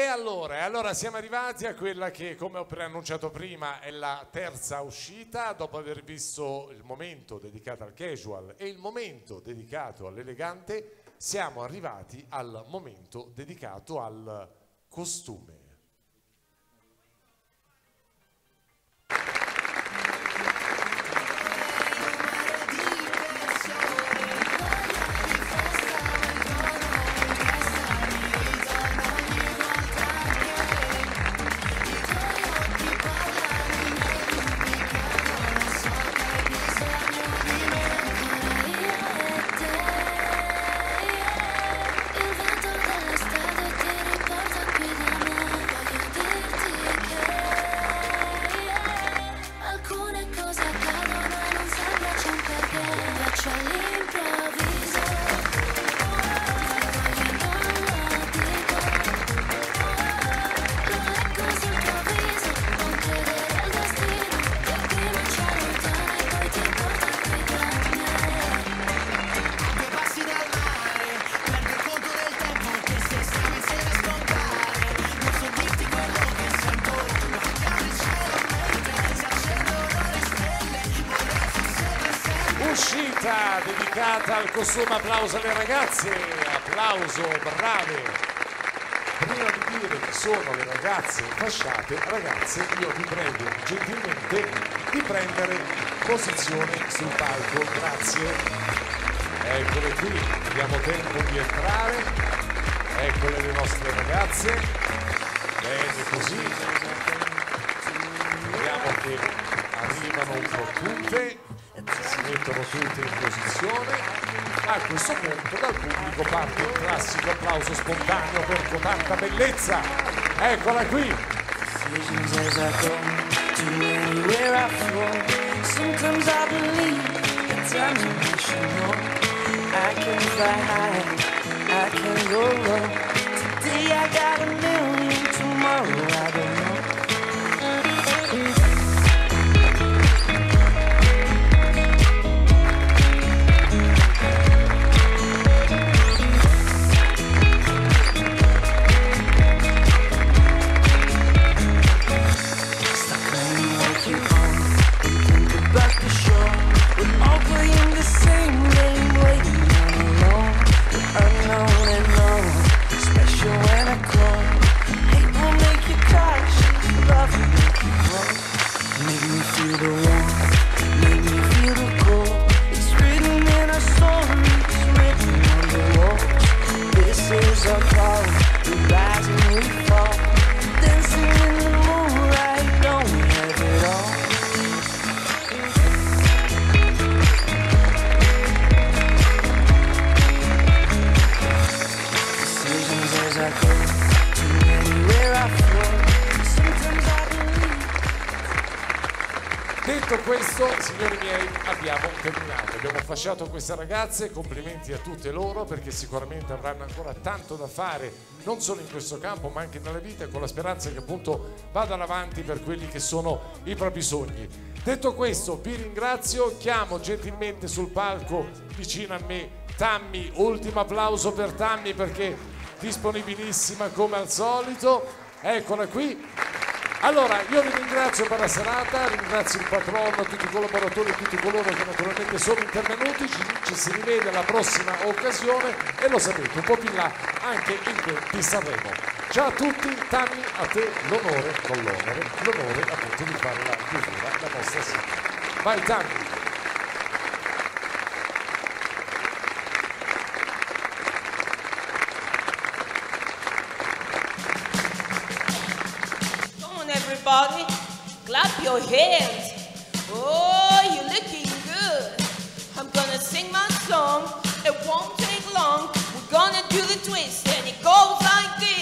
allora siamo arrivati a quella che, come ho preannunciato prima, è la terza uscita. Dopo aver visto il momento dedicato al casual e il momento dedicato all'elegante, siamo arrivati al momento dedicato al costume. Uscita dedicata al costume, applauso alle ragazze, applauso, brave. Prima di dire chi sono le ragazze fasciate, ragazze, io vi prego gentilmente di prendere posizione sul palco, grazie. Eccole qui, abbiamo tempo di entrare, eccole le nostre ragazze, bene così, vediamo che arrivano un po' tutte. Si mettono tutte in posizione. A questo punto dal pubblico parte il classico applauso spontaneo per cotanta bellezza. Eccola qui. Detto questo, signori miei, abbiamo terminato. Abbiamo fasciato queste ragazze, complimenti a tutte loro perché sicuramente avranno ancora tanto da fare, non solo in questo campo ma anche nella vita, con la speranza che appunto vadano avanti per quelli che sono i propri sogni. Detto questo, vi ringrazio, chiamo gentilmente sul palco vicino a me Tammy, ultimo applauso per Tammy perché disponibilissima come al solito, eccola qui. Allora, io vi ringrazio per la serata, ringrazio il patrono, tutti i collaboratori, tutti coloro che naturalmente sono intervenuti, ci si rivede alla prossima occasione e lo sapete, un po' più in là anche in quel di Sanremo. Ciao a tutti, Tammy, a te l'onore, non l'onore appunto di fare la chiusura, la nostra sigla. Vai Tammy! Everybody, clap your hands. Oh, you're looking good. I'm gonna sing my song. It won't take long. We're gonna do the twist, and it goes like this.